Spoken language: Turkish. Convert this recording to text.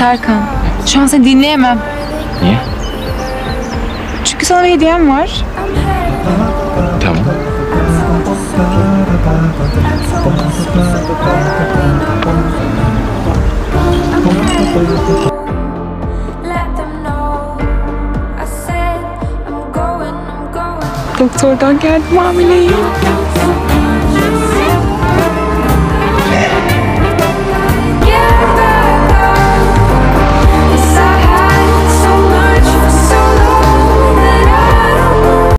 Serkan, şu an seni dinleyemem. Niye? Çünkü sana bir hediyem var. Tamam. Doktordan geldim hamileyim.